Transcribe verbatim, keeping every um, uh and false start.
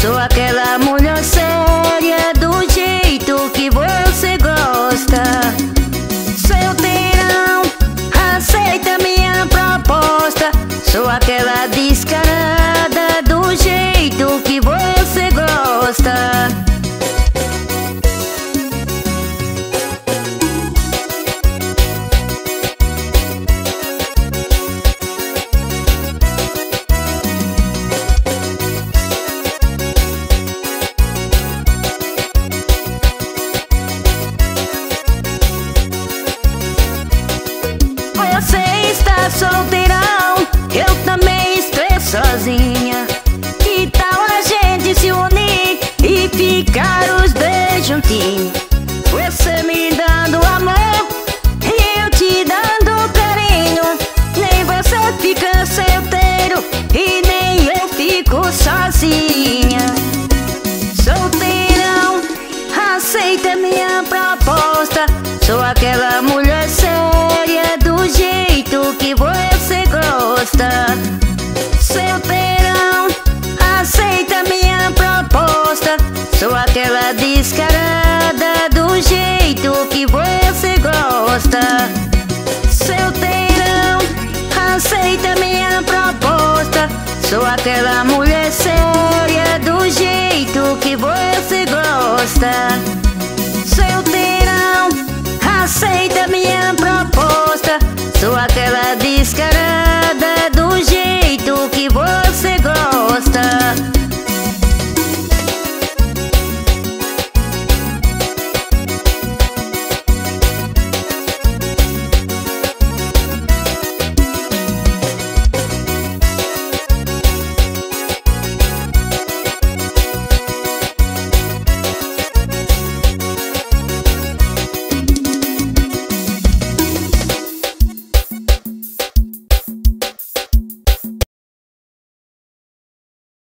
Sou aquela mulher séria do jeito que você gosta. Solteirão, aceita minha proposta. Sou aquela descarada do jeito que você gosta. Você está solteirão, eu também estou sozinha. Que tal a gente se unir e ficar os dois juntinhos? Você me dando amor e eu te dando carinho. Nem você fica solteiro e nem eu fico sozinha. Solteirão, aceita minha proposta. Sou aquela mulher séria do jeito que você gosta. Solteirão, aceita minha proposta. Sou aquela descarada do jeito que você gosta. Solteirão, aceita minha proposta. Sou aquela mulher séria do jeito que você gosta. Solteirão, aceita minha proposta. Sou aquela descarada